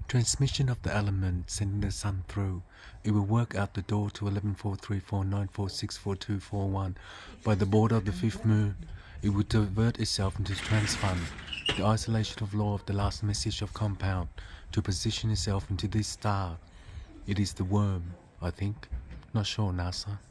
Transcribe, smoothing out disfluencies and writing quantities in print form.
Transmission of the element sending the sun through. It will work out the door to 114349464241 by the border of the fifth moon. It will divert itself into transfund, the isolation of law of the last message of compound, to position itself into this star. It is the worm, I think. Not sure, NASA.